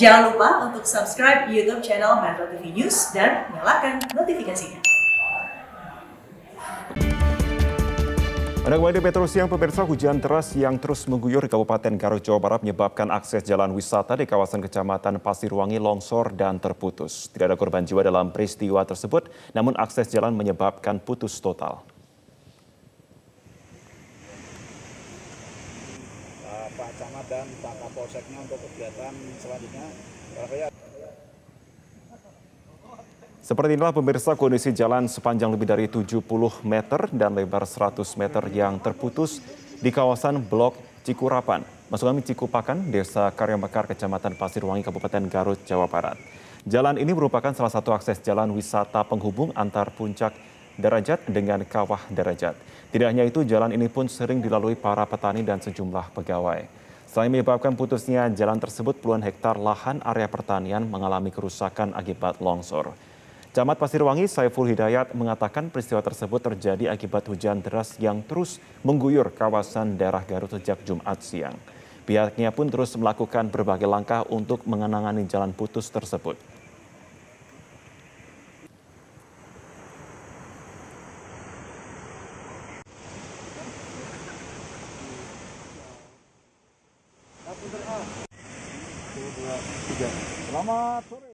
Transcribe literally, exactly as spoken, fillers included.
Jangan lupa untuk subscribe YouTube channel Metro T V News dan nyalakan notifikasinya. Anda kembali di Metro Siang, pemirsa. Hujan deras yang terus mengguyur di Kabupaten Garut, Jawa Barat menyebabkan akses jalan wisata di kawasan Kecamatan Pasirwangi longsor dan terputus. Tidak ada korban jiwa dalam peristiwa tersebut, namun akses jalan menyebabkan putus total. Pak Camat dan Pak Kapolseknya untuk kegiatan selanjutnya. Seperti inilah pemirsa kondisi jalan sepanjang lebih dari tujuh puluh meter dan lebar seratus meter yang terputus di kawasan Blok Cikurapan, masuk kami Cikupakan, Desa Karyamekar, Kecamatan Pasirwangi, Kabupaten Garut, Jawa Barat. Jalan ini merupakan salah satu akses jalan wisata penghubung antar Puncak Derajat dengan Kawah Derajat. Tidak hanya itu, jalan ini pun sering dilalui para petani dan sejumlah pegawai. Selain menyebabkan putusnya jalan tersebut, puluhan hektar lahan area pertanian mengalami kerusakan akibat longsor. Camat Pasirwangi Saiful Hidayat mengatakan peristiwa tersebut terjadi akibat hujan deras yang terus mengguyur kawasan daerah Garut sejak Jumat siang. Pihaknya pun terus melakukan berbagai langkah untuk mengenangani jalan putus tersebut. Selamat sore.